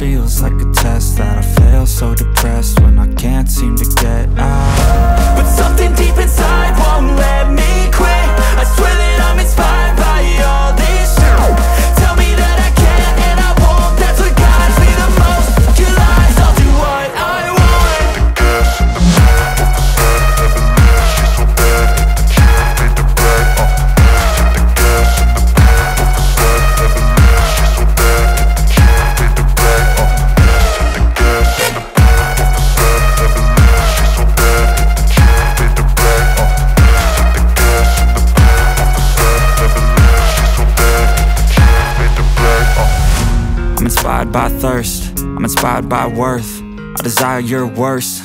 feels like a test that I fail, so depressed when I can't seem to get out. But something deep inside won't let me quit. I swear that I'm inspired by all this shit. Tell me that I can't and I won't. That's what guides me the most. Your lies, I'll do what I want. The gas in the back of the sun, never leave. She's so bad, she made the brag. The gas in the back of the sun, never leave. She's so bad, she made the brag. The gas in the back of the sun, never leave. She's so bad, she made the brag. The gas in the back of the sun, never leave. She's so bad, she made the brag. I'm inspired by thirst, I'm inspired by worth. I desire your worst,